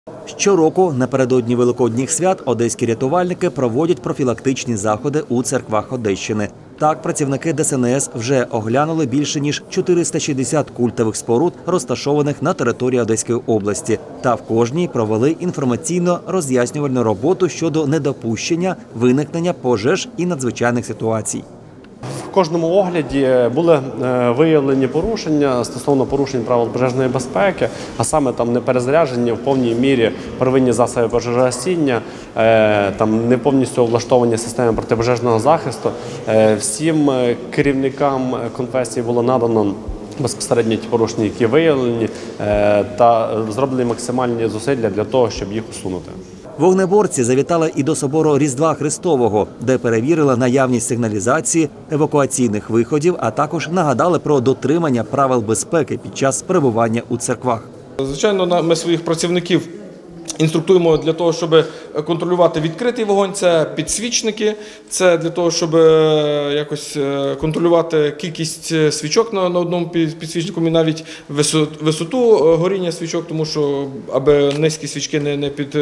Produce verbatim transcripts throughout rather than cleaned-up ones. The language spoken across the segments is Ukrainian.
Щороку напередодні Великодніх свят одеські рятувальники проводять профілактичні заходи у церквах Одещини. Так, працівники Де Ес En Ес вже оглянули більше ніж чотириста шістдесят культових споруд, розташованих на території Одеської області. Та в кожній провели інформаційно-роз'яснювальну роботу щодо недопущення виникнення пожеж і надзвичайних ситуацій. В кожному огляді були виявлені порушення стосовно порушень правил пожежної безпеки, а саме там неперезаряджені в повній мірі первинні засоби пожежогасіння, там не повністю облаштовані системи протипожежного захисту. Всім керівникам конфесії було надано безпосередньо ті порушення, які виявлені, та зроблені максимальні зусилля для того, щоб їх усунути. Вогнеборці завітали і до собору Різдва Христового, де перевірили наявність сигналізації, евакуаційних виходів, а також нагадали про дотримання правил безпеки під час перебування у церквах. Звичайно, ми своїх працівників інструктуємо для того, щоб контролювати відкритий вогонь, це підсвічники, це для того, щоб якось контролювати кількість свічок на одному підсвічнику і навіть висоту горіння свічок, тому що аби низькі свічки не, не, під,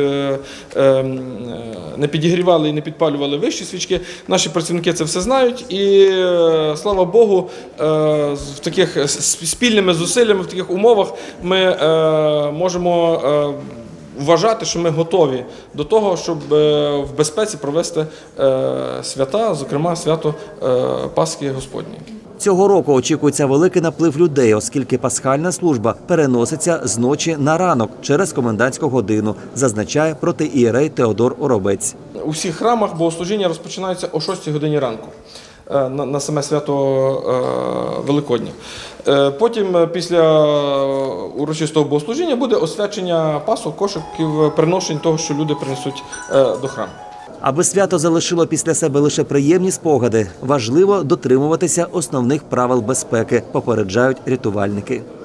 не підігрівали і не підпалювали вищі свічки. Наші працівники це все знають і, слава Богу, в таких спільними зусиллями, в таких умовах ми можемо вважати, що ми готові до того, щоб в безпеці провести свята, зокрема свято Пасхи Господньої. Цього року очікується великий наплив людей, оскільки пасхальна служба переноситься з ночі на ранок через комендантську годину, зазначає протиієрей Теодор Оробець. У всіх храмах богослужіння розпочинаються о шостій годині ранку на, на саме свято е, Великодня. Е, потім, після урочистого богослужіння, буде освячення пасок, кошиків, приношень того, що люди принесуть е, до храму. Аби свято залишило після себе лише приємні спогади, важливо дотримуватися основних правил безпеки, попереджають рятувальники.